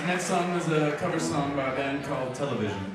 next song is a cover song by a band called Television.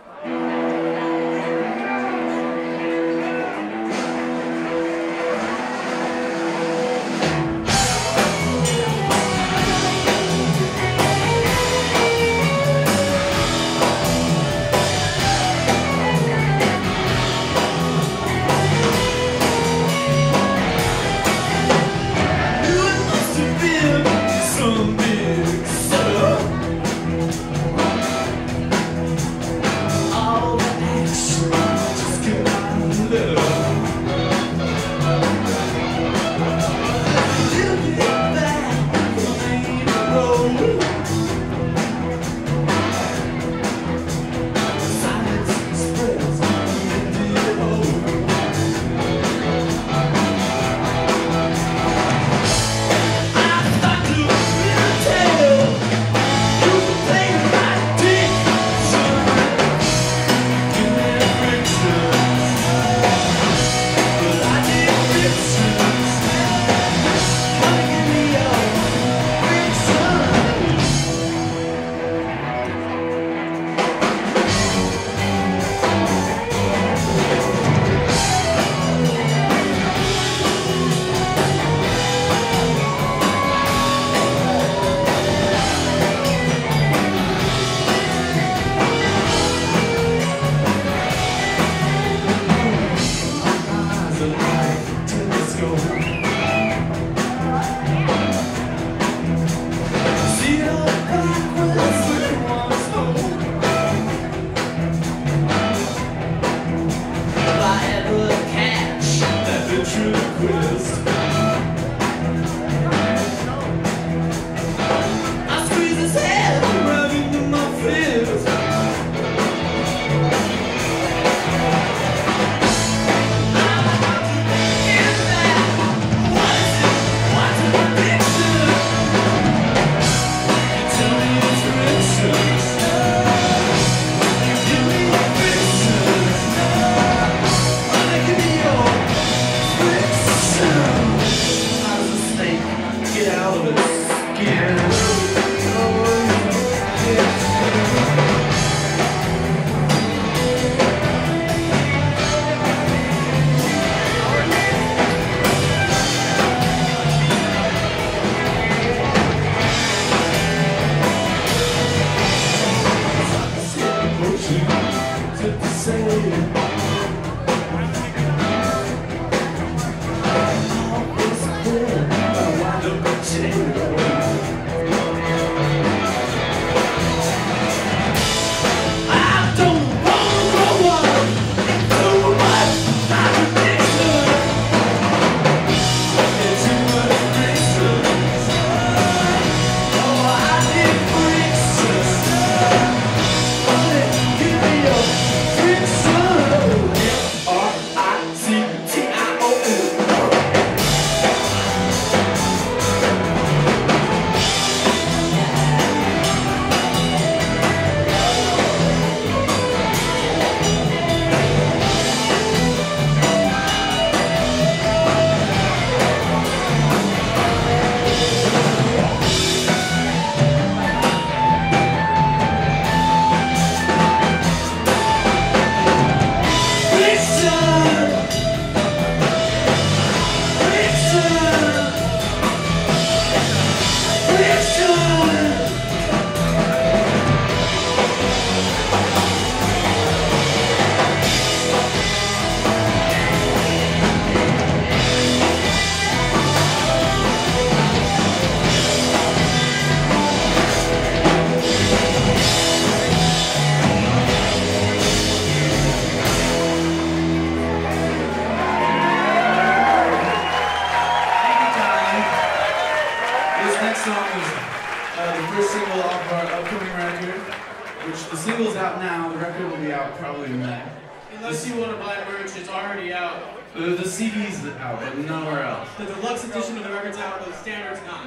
The single's out now, the record will be out probably in May. Unless you want to buy merch, it's already out. The CD's out, but nowhere else. The deluxe edition of the record's out, but the standard's not.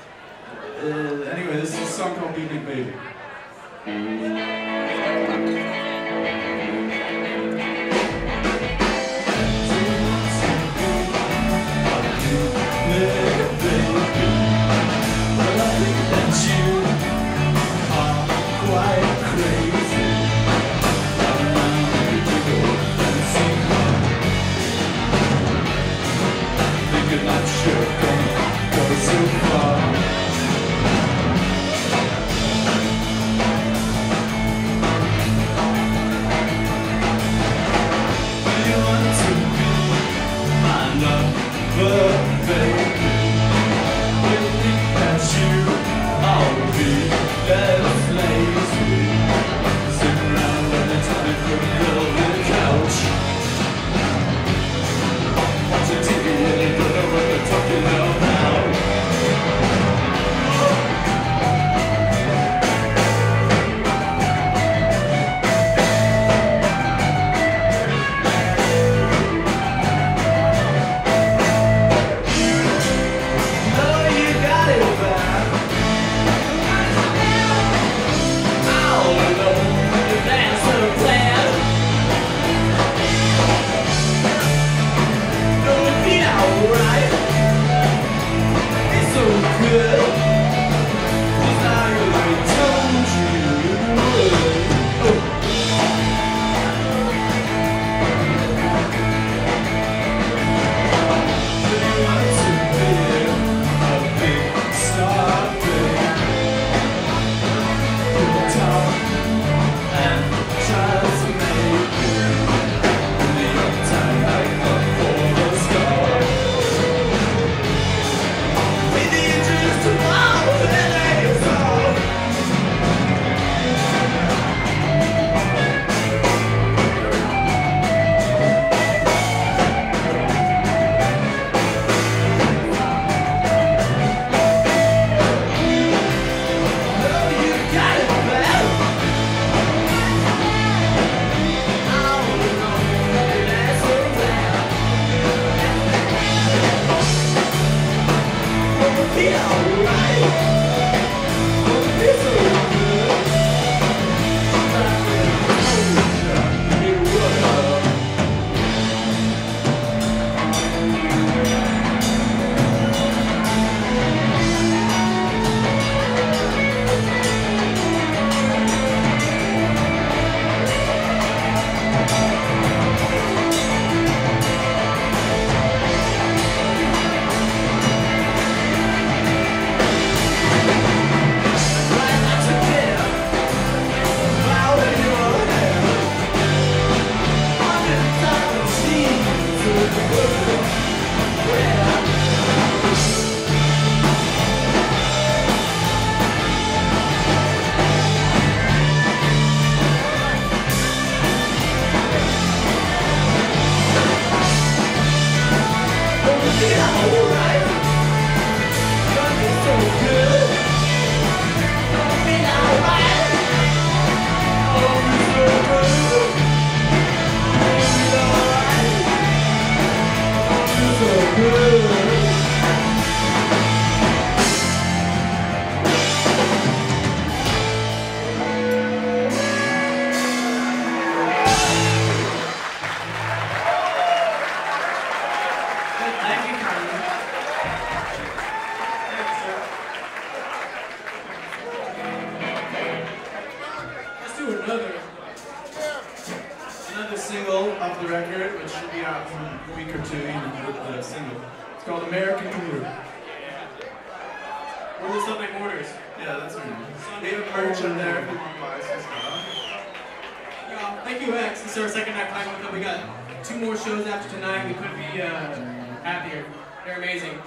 Anyway, this is a song called Beatnik Baby. Another single off the record, which should be out in a week or two, even with the single. It's called American Commuter. Order something orders. Yeah, that's right. We have merch up there if you want to buy some stuff. Yeah, thank you, X. This is our second night playing with them. We got 2 more shows after tonight. We couldn't be happier. They're amazing.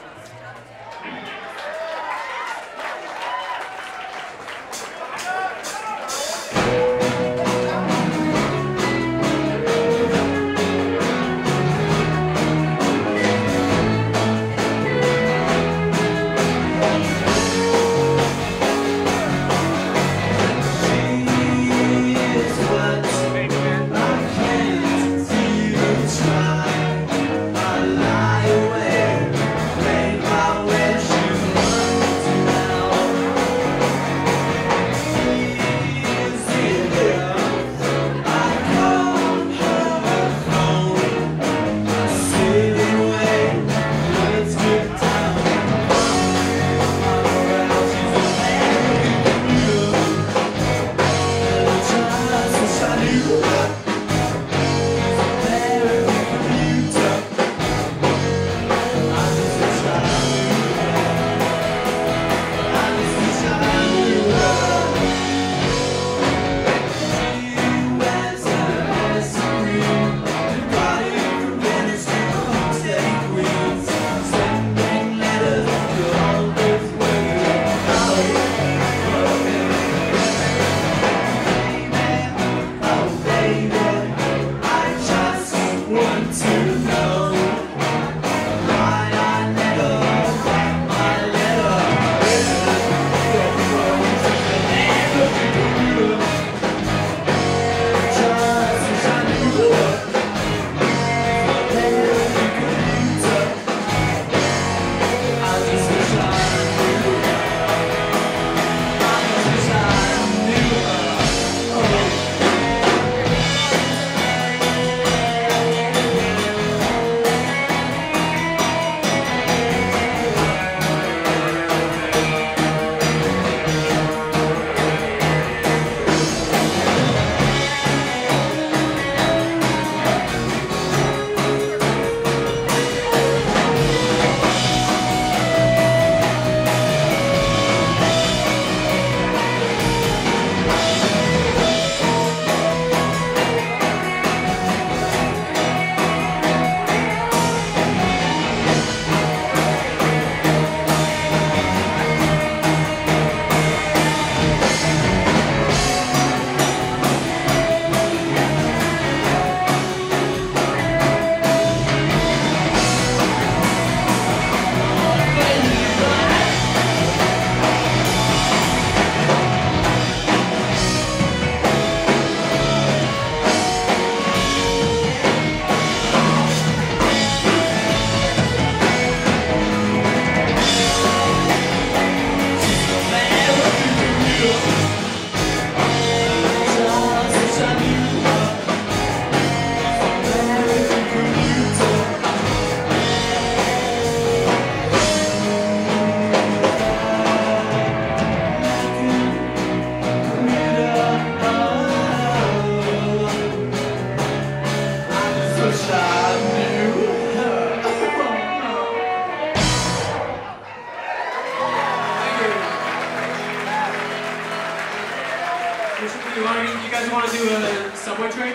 You guys want to do a subway train?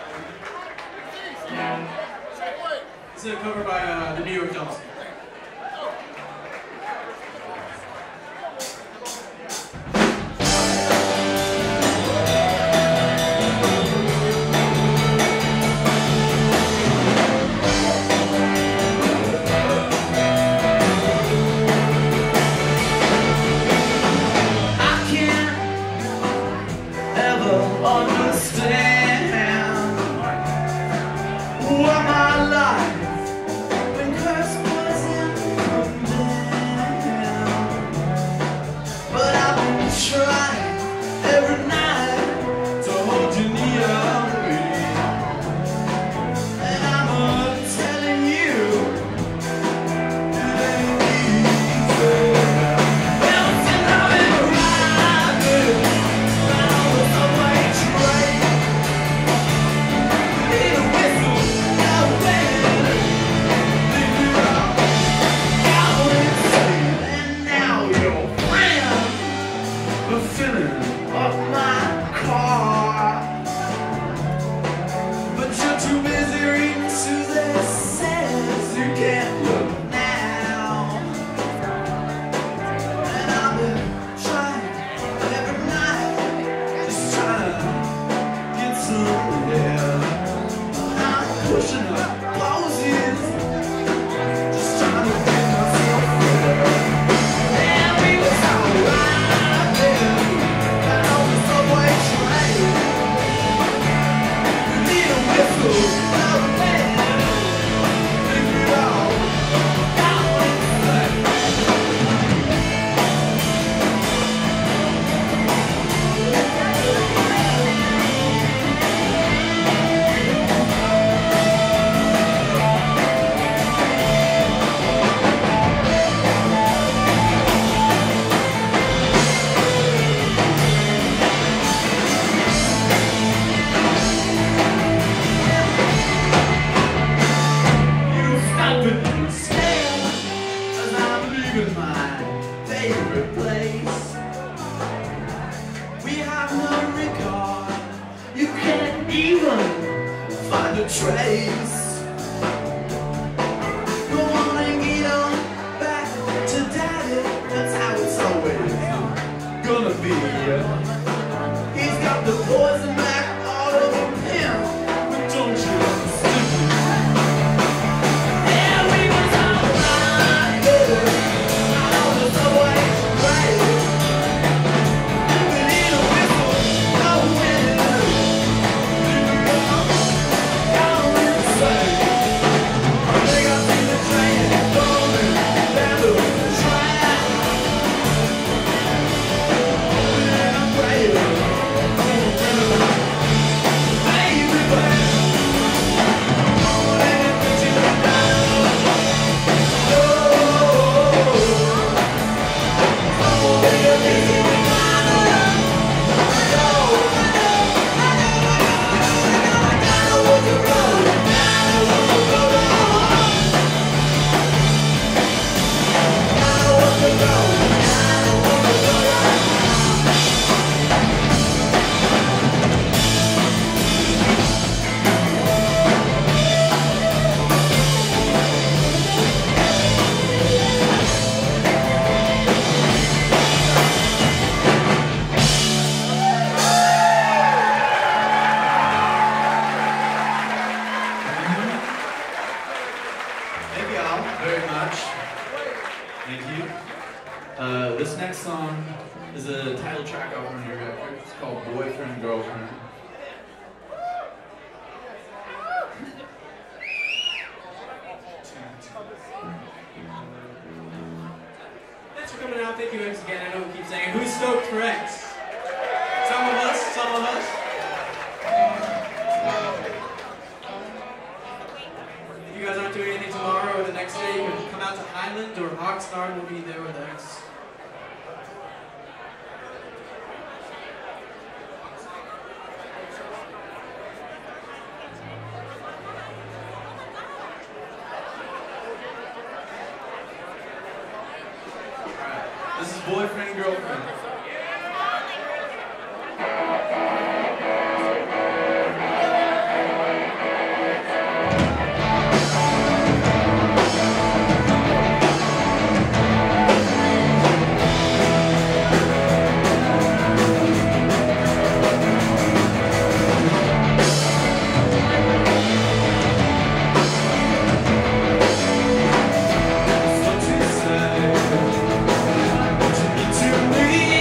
Yeah. This is a cover by the New York Dolls. Understand what my life been cursed. Trace. Go on and get on back to daddy. That's how it's always gonna be. He's got the poison back all over him. But don't you understand? Yeah, we was alright. Out on the subway train. We need a whistle, no wind. Very much. Thank you. This next song is a title track off our new record. It's called Boyfriend, Girlfriend. Thanks for coming out. Thank you, X, again. I know we keep saying it. Who's stoked for X? Some of us, some of us. If you guys aren't doing anything tomorrow or the next day, you can come out to Highland or Oxnard. We'll be there with X. This is Boyfriend, Girlfriend. To me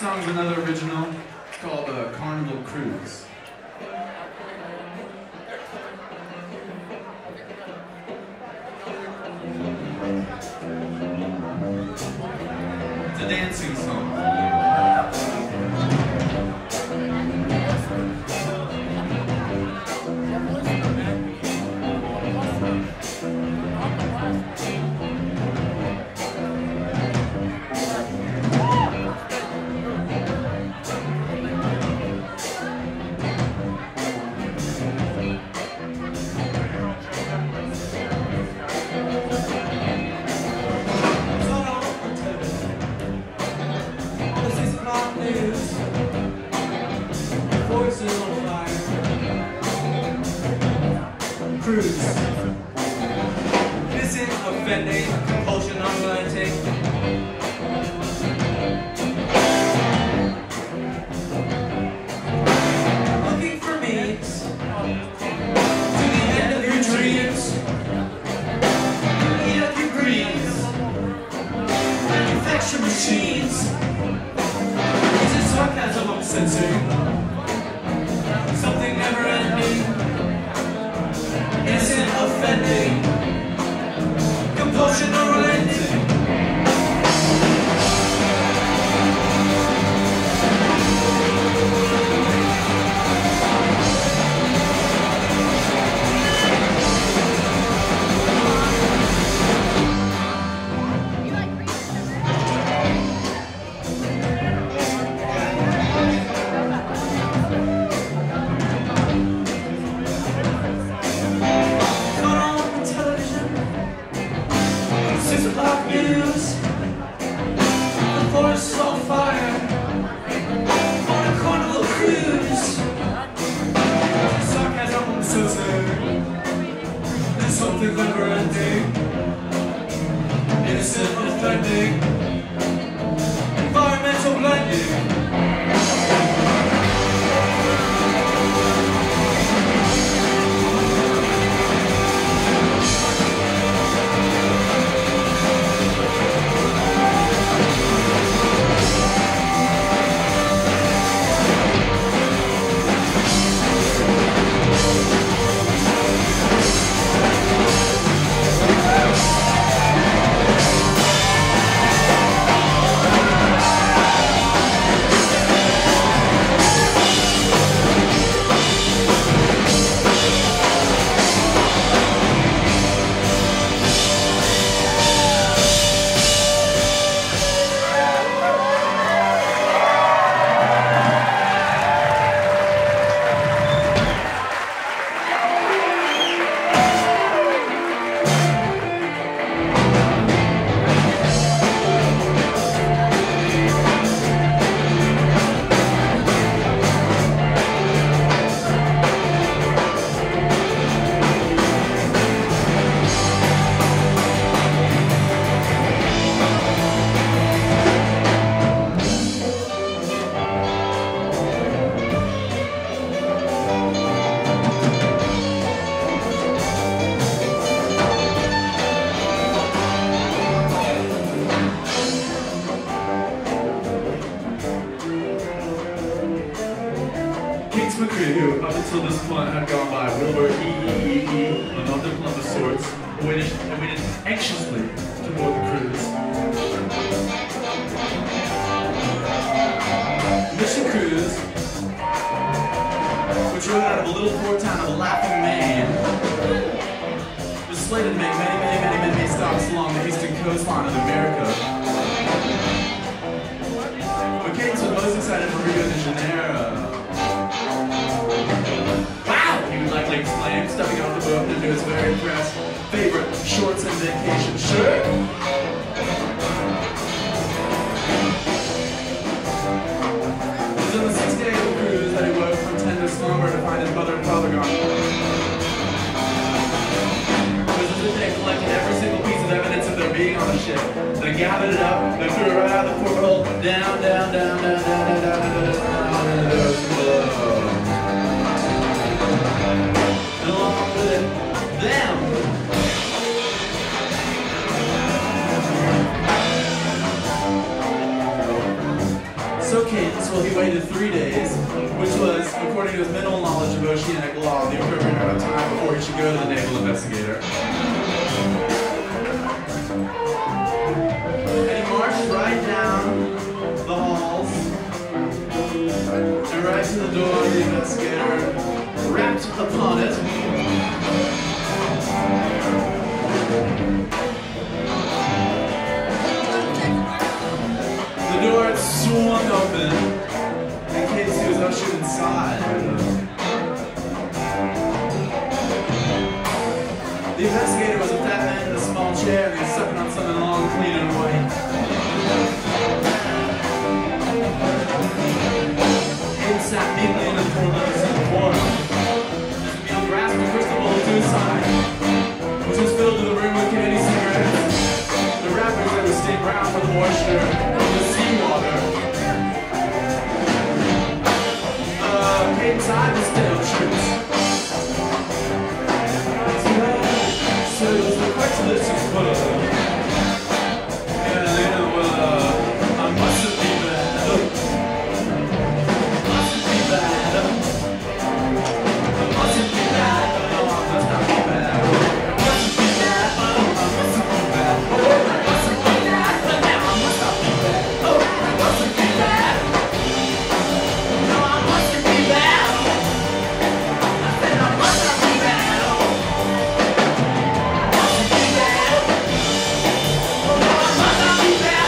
song's another original. It's called Carnival Cruise. It's a dancing song. Cruise. Innocent, offending, compulsion, unrelenting. Looking for means to the end of your dreams. Eat up your greens. Manufacture machines. Is it sarcasm I'm sensing? Something never ending. Innocent, offending, compulsion, unrelenting. Something never ending, innocent, offending, environmental blending. Who, up until this point, had gone by Wilbur E. the Northern Columbus sorts, waited anxiously to board the cruise. Mission Cruise, which rode out of a little port town of Laughing, Maine, was slated to make many stops along the eastern coastline of America. But Cadence was most excited for Rio de Janeiro. Likely exclaimed, stepping off the boat into his very pressed favorite shorts and vacation shirt. It was on the 6th day of the cruise that he woke from tender slumber to find his mother and father gone. It was as if they collected every single piece of evidence of their being on the ship. They gathered it up, they threw it right out the porthole, down, along with it, them. So Well, he waited 3 days, which was, according to his minimal knowledge of oceanic law, the appropriate amount of time before he should go to the naval investigator. And he marched right down the halls, and right to the door of the investigator, rapped upon it. The door had swung open in case he was ushered inside. The investigator was a fat man in a small chair, and he was sucking on something long, clean, and white. Hayden sat neatly in the 4 letters in the corner. Beyond grasped the crystal bowl to his side, which was filled to the rim with candy cigarettes. The wrappers that were stained brown with moisture of the seawater. Inside the stale troops. So it was the Craigslist photo. Yeah, you know, I mustn't be bad. Mustn't be bad. I mustn't be bad. No, I must not be bad. I mustn't be bad. I mustn't be bad. I mustn't be bad. But now I must not be bad. Oh, I mustn't be bad. No, I mustn't be bad. I said I must not be bad. I mustn't be bad. Oh, no, I must not be bad.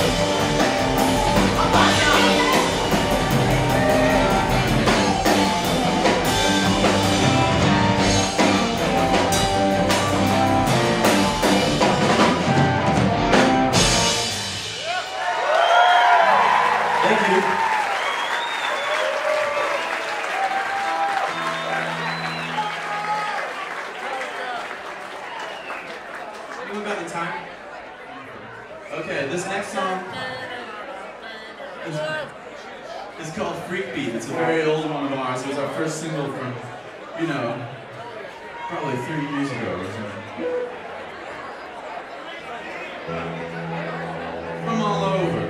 I must not. Thank you. Anyone got the time? Okay, this next song is called Freak Beat. It's a very old one of ours. It was our first single from, you know, probably 30 years ago or something. From all over.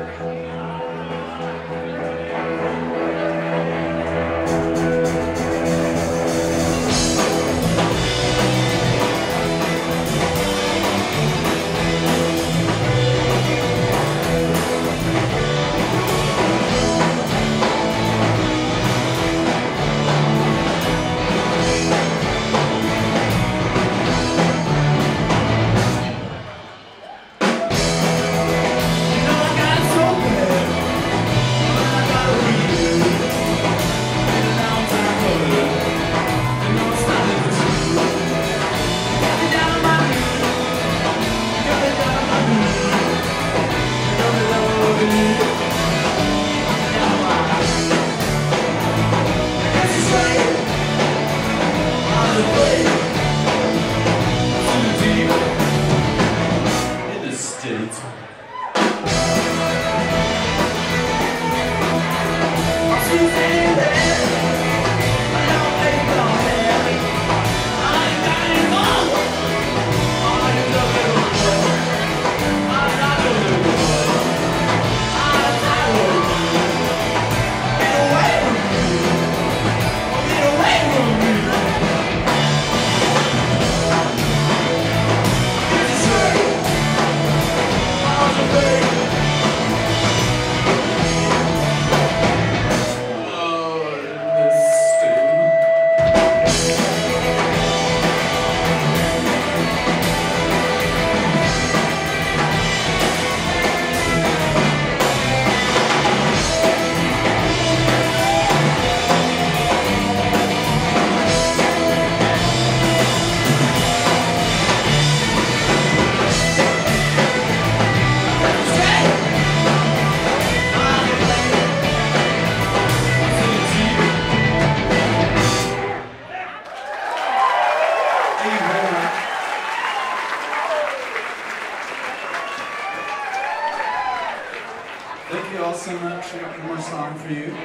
Thank you all so much. I got one more song for you.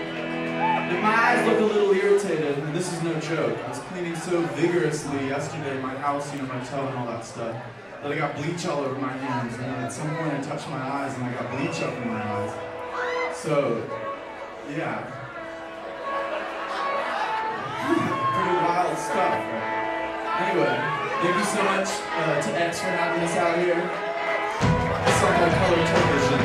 And my eyes look a little irritated, and this is no joke. I was cleaning so vigorously yesterday in my house, you know, my tub and all that stuff, that I got bleach all over my hands, and then at some point I touched my eyes and I got bleach up in my eyes. So, Yeah. Pretty wild stuff, right? Anyway, thank you so much to X for having us out here. It's on my color television.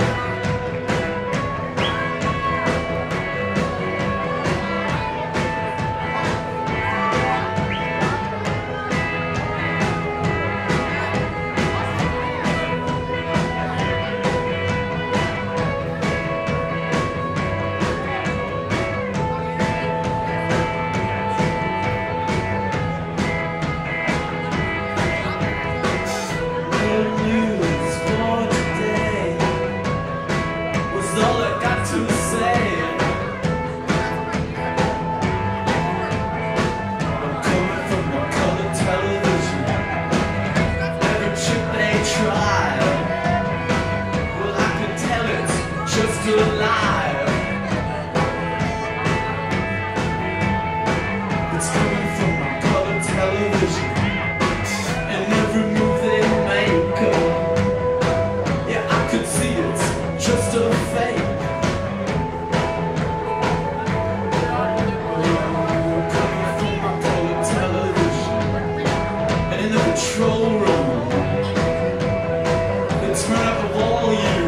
It's coming from my color television, and every move they make, yeah, I could see it's just a fake. Coming from my color television, and in the control room, they turn up the volume.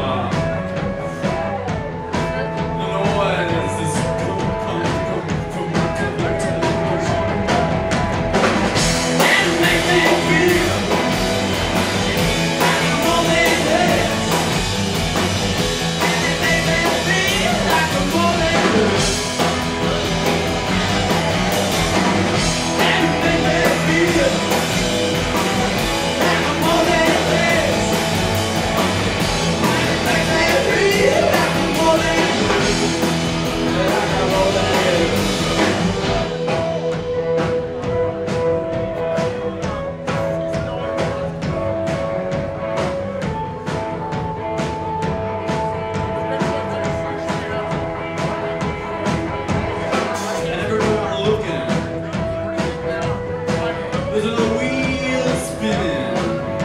There's a wheel spinning.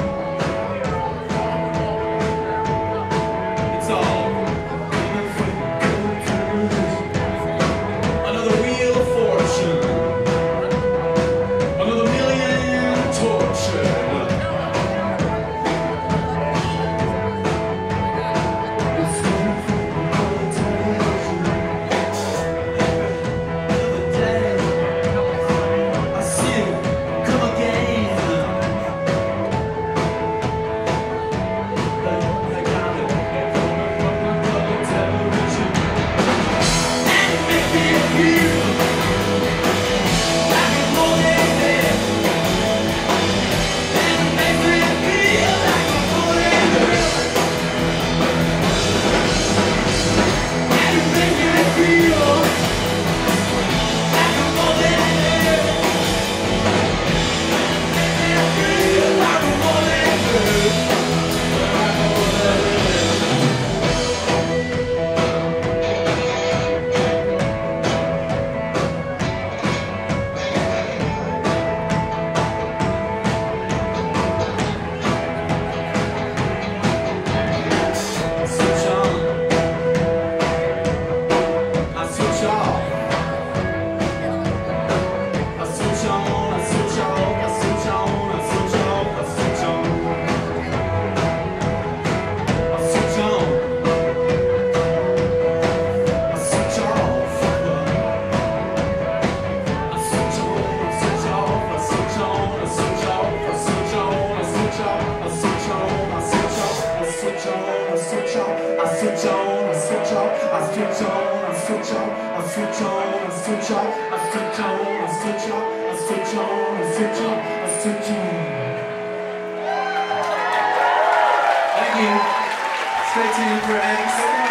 It's all coming from another wheel of fortune, another million tortured. It's coming from another television. Another day, I see it. Thank you. Stay tuned for X.